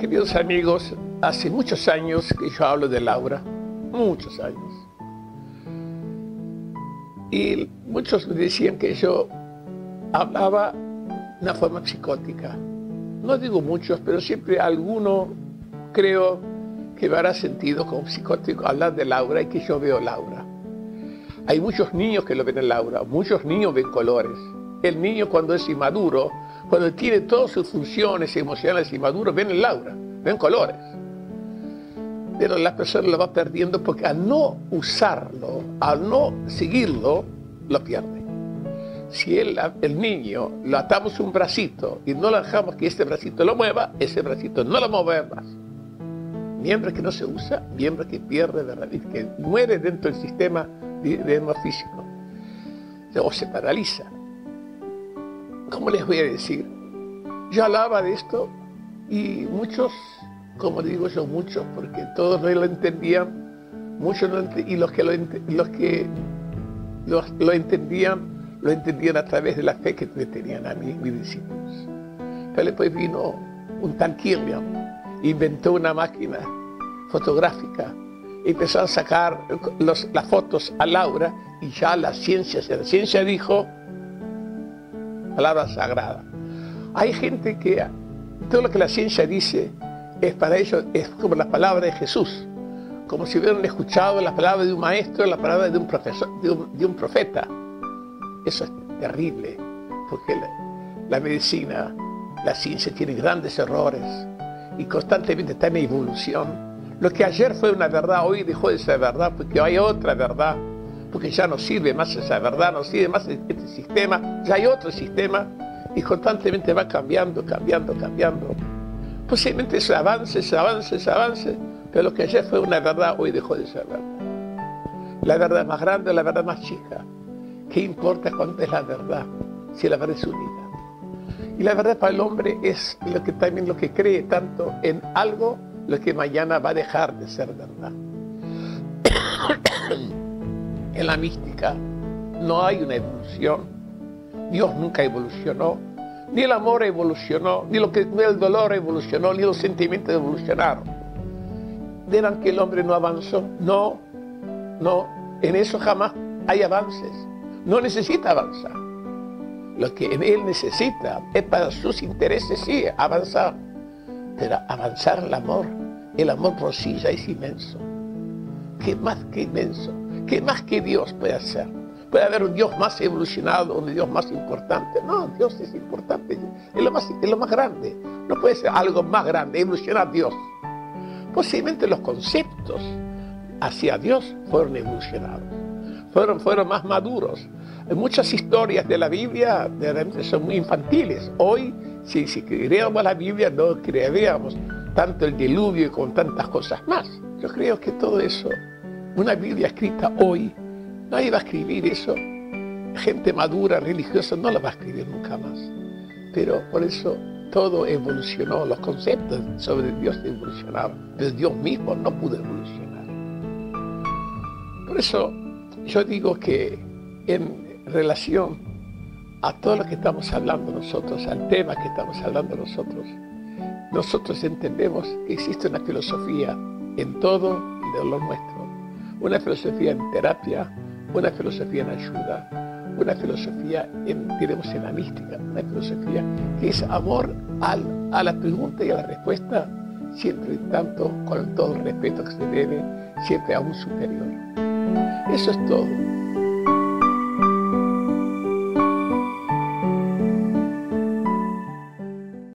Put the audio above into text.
queridos amigos, hace muchos años que yo hablo de Laura, muchos años. Y muchos me decían que yo hablaba de una forma psicótica. No digo muchos, pero siempre alguno creo que me hará sentido como psicótico hablar de Laura y que yo veo Laura. Hay muchos niños que lo ven en Laura, muchos niños ven colores. El niño cuando es inmaduro, cuando tiene todas sus funciones emocionales inmaduros, ven en Laura, ven colores. Pero la persona lo va perdiendo porque al no usarlo, al no seguirlo, lo pierde. Si el niño lo atamos un bracito y no lo dejamos que este bracito lo mueva, ese bracito no lo mueve más. Miembro que no se usa, miembro que pierde, ¿verdad? Y que muere dentro del sistema físico. O se paraliza. ¿Cómo les voy a decir? Yo hablaba de esto y muchos, como digo yo, muchos, porque todos no lo entendían, muchos no entendían, y los que lo entendían a través de la fe que me tenían a mí, mis discípulos. Pero después vino un tal Kirlian, inventó una máquina fotográfica, empezó a sacar las fotos a Laura y ya la ciencia dijo, palabra sagrada. Hay gente que todo lo que la ciencia dice es para ellos, es como la palabra de Jesús, como si hubieran escuchado la palabra de un maestro, la palabra de un profesor, de un profeta. Eso es terrible, porque la medicina, la ciencia tiene grandes errores y constantemente está en evolución. Lo que ayer fue una verdad, hoy dejó de ser verdad porque hay otra verdad, porque ya no sirve más esa verdad, no sirve más este sistema, ya hay otro sistema y constantemente va cambiando. Posiblemente se avance, pero lo que ayer fue una verdad, hoy dejó de ser verdad. La verdad más grande, la verdad más chica. ¿Qué importa cuánto es la verdad si la verdad es unida? Y la verdad para el hombre es también lo que cree tanto en algo, lo que mañana va a dejar de ser verdad. En la mística no hay una evolución. Dios nunca evolucionó, ni el amor evolucionó, ni el dolor evolucionó, ni los sentimientos evolucionaron. ¿Dirán que el hombre no avanzó? No, en eso jamás hay avances. No necesita avanzar. Lo que él necesita es para sus intereses, sí, avanzar. Pero avanzar el amor por sí ya es inmenso. ¿Qué más que inmenso? ¿Qué más que Dios puede hacer? ¿Puede haber un Dios más evolucionado, un Dios más importante? No, Dios es importante, es lo más grande. No puede ser algo más grande, evolucionar Dios. Posiblemente los conceptos hacia Dios fueron evolucionados, fueron más maduros. Muchas historias de la Biblia realmente son muy infantiles. Hoy, si creíamos la Biblia, no creeríamos tanto el diluvio y con tantas cosas más. Yo creo que todo eso, una Biblia escrita hoy, nadie va a escribir eso. Gente madura, religiosa, no la va a escribir nunca más. Pero por eso todo evolucionó, los conceptos sobre Dios evolucionaron, pero Dios mismo no pudo evolucionar. Por eso yo digo que en relación a todo lo que estamos hablando nosotros, al tema que estamos hablando nosotros entendemos que existe una filosofía en todo de lo nuestro, una filosofía en terapia, una filosofía en ayuda, una filosofía en la mística, una filosofía que es amor a la pregunta y a la respuesta, siempre tanto con todo el respeto que se debe, siempre a un superior. Eso es todo.